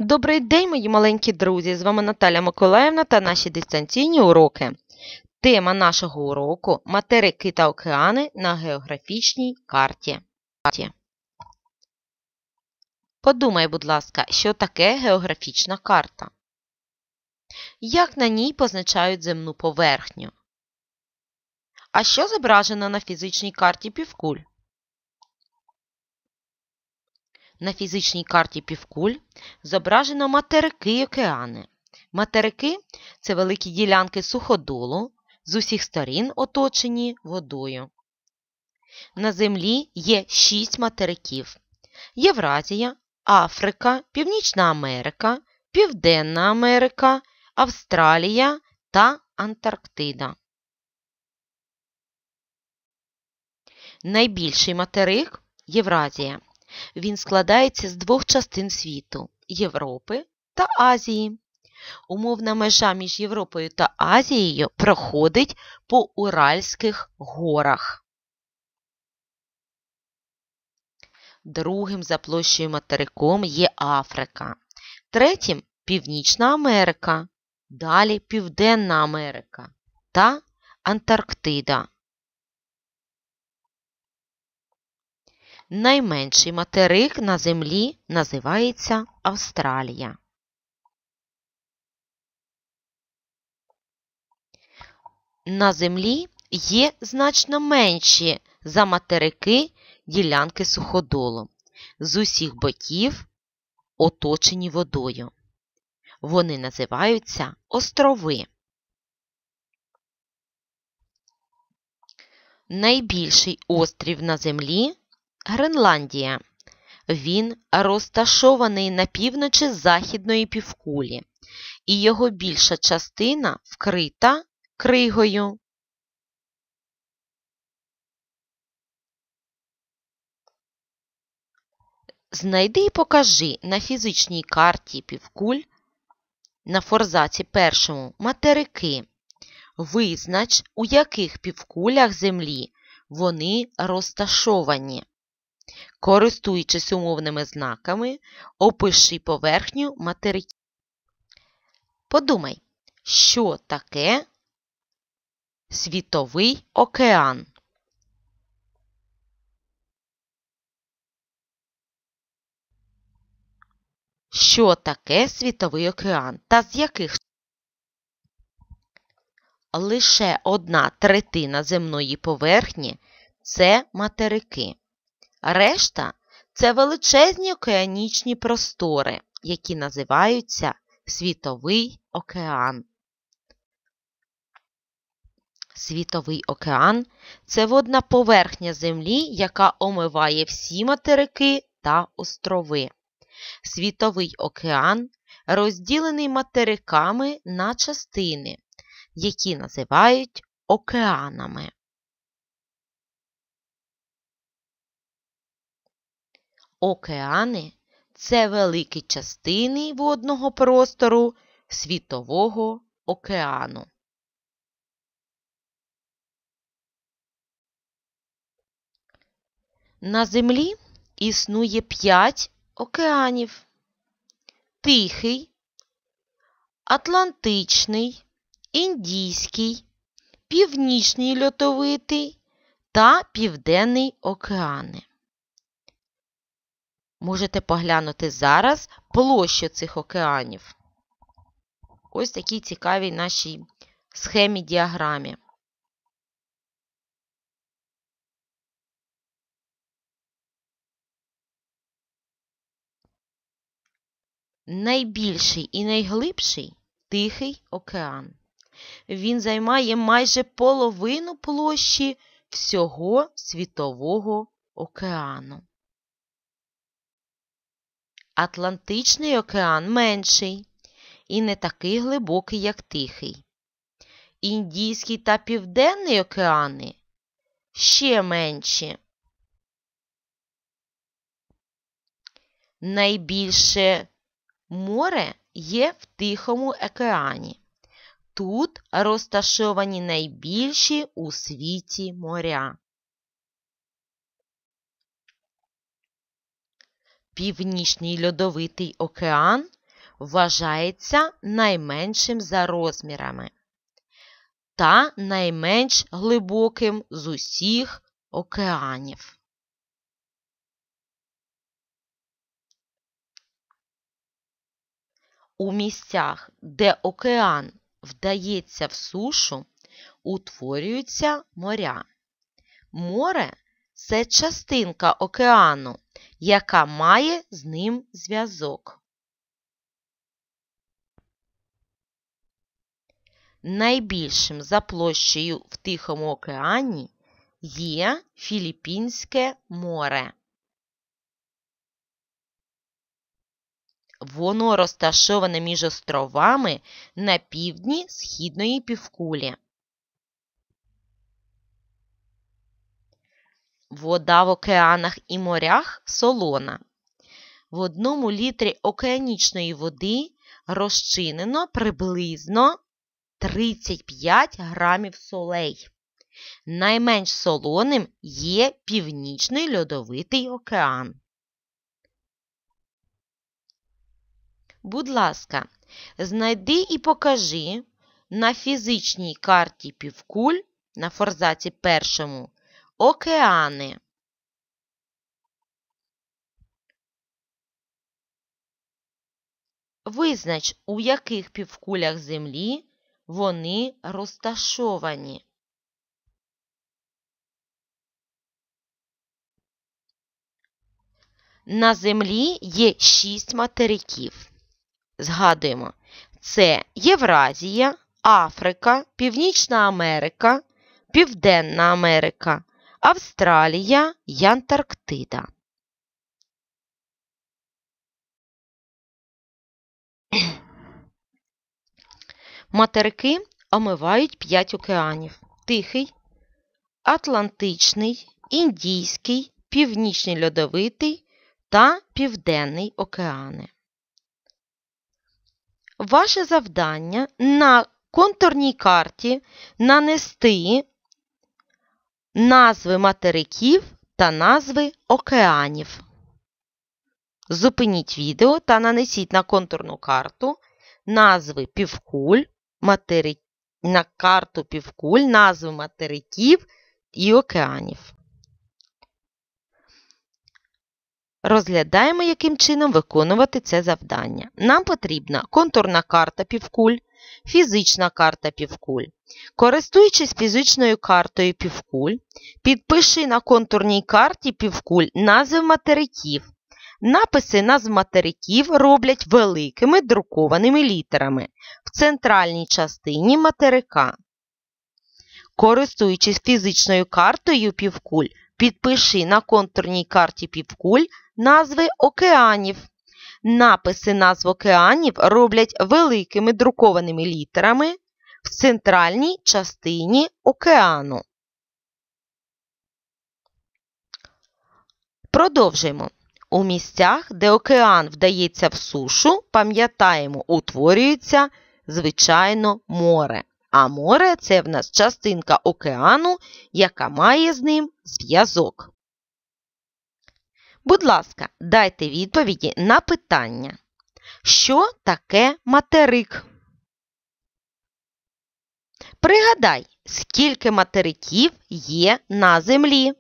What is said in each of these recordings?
Добрий день, мої маленькі друзі! З вами Наталя Миколаївна та наші дистанційні уроки. Тема нашого уроку – материки та океани на географічній карті. Подумай, будь ласка, що таке географічна карта? Як на ній позначають земну поверхню? А що зображено на фізичній карті півкуль? На фізичній карті півкуль зображено материки й океани. Материки – це великі ділянки суходолу, з усіх сторін оточені водою. На Землі є 6 материків – Євразія, Африка, Північна Америка, Південна Америка, Австралія та Антарктида. Найбільший материк – Євразія. Він складається з 2 частин світу – Європи та Азії. Умовна межа між Європою та Азією проходить по Уральських горах. Другим за площею материком є Африка. Третім – Північна Америка. Далі Південна Америка та Антарктида. Найменший материк на Землі називається Австралія. На Землі є значно менші за материки ділянки суходолу, з усіх боків оточені водою. Вони називаються острови. Найбільший острів на Землі – Гренландія. Він розташований на півночі західної півкулі, і його більша частина вкрита кригою. Знайди і покажи на фізичній карті півкуль на форзаці першому материки. Визнач, у яких півкулях Землі вони розташовані. Користуючись умовними знаками, опиши поверхню материків. Подумай, що таке світовий океан? Що таке світовий океан та з яких? Лише 1/3 земної поверхні – це материки. Решта – це величезні океанічні простори, які називаються світовий океан. Світовий океан – це водна поверхня Землі, яка омиває всі материки та острови. Світовий океан розділений материками на частини, які називають океанами. Океани – це великі частини водного простору світового океану. На Землі існує 5 океанів – Тихий, Атлантичний, Індійський, Північний льодовитий та Південний океани. Можете поглянути зараз площу цих океанів. Ось такій цікавій нашій схемі-діаграмі. Найбільший і найглибший – Тихий океан. Він займає майже половину площі всього світового океану. Атлантичний океан менший і не такий глибокий, як Тихий. Індійський та Південний океани ще менші. Найбільше море є в Тихому океані. Тут розташовані найбільші у світі моря. Північний льодовитий океан вважається найменшим за розмірами та найменш глибоким з усіх океанів. У місцях, де океан вдається в сушу, утворюються моря. Море – це частинка океану, яка має з ним зв'язок. Найбільшим за площею в Тихому океані є Філіппінське море. Воно розташоване між островами на півдні східної півкулі. Вода в океанах і морях солона. В 1 літрі океанічної води розчинено приблизно 35 грамів солей. Найменш солоним є Північний льодовитий океан. Будь ласка, знайди і покажи на фізичній карті півкуль, на форзаці першому, океани. Визнач, у яких півкулях Землі вони розташовані. На Землі є 6 материків. Згадуємо, це Євразія, Африка, Північна Америка, Південна Америка, Австралія й Антарктида. Материки омивають 5 океанів – Тихий, Атлантичний, Індійський, Північний льодовитий та Південний океани. Ваше завдання на контурній карті нанести назви материків та назви океанів. Зупиніть відео та нанесіть на контурну карту назви півкуль, на карту півкуль назви материків і океанів. Розглядаємо, яким чином виконувати це завдання. Нам потрібна контурна карта півкуль, фізична карта півкуль. Користуючись фізичною картою півкуль, підпиши на контурній карті півкуль назви материків. Написи назв материків роблять великими друкованими літерами в центральній частині материка. Користуючись фізичною картою півкуль, підпиши на контурній карті півкуль назви океанів. Написи назв океанів роблять великими друкованими літерами в центральній частині океану. Продовжуємо. У місцях, де океан вдається в сушу, пам'ятаємо, утворюється, звичайно, море. А море – це в нас частинка океану, яка має з ним зв'язок. Будь ласка, дайте відповіді на питання. Що таке материк? Пригадай, скільки материків є на Землі?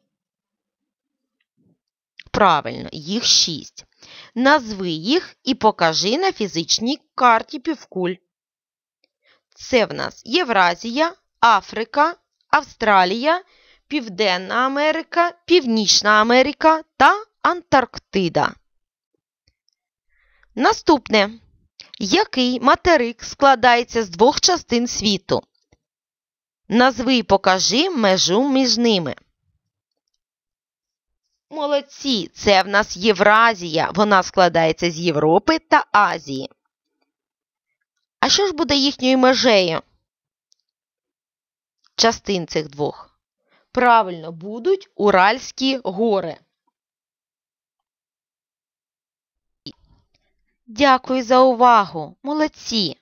Правильно, їх 6. Назви їх і покажи на фізичній карті півкуль. Це в нас Євразія, Африка, Австралія, Південна Америка, Північна Америка та Антарктида. Наступне. Який материк складається з 2 частин світу? Назви і покажи межу між ними. Молодці! Це в нас Євразія. Вона складається з Європи та Азії. А що ж буде їхньою межею? Частин цих 2. Правильно, будуть Уральські гори. Дякую за увагу. Молодці!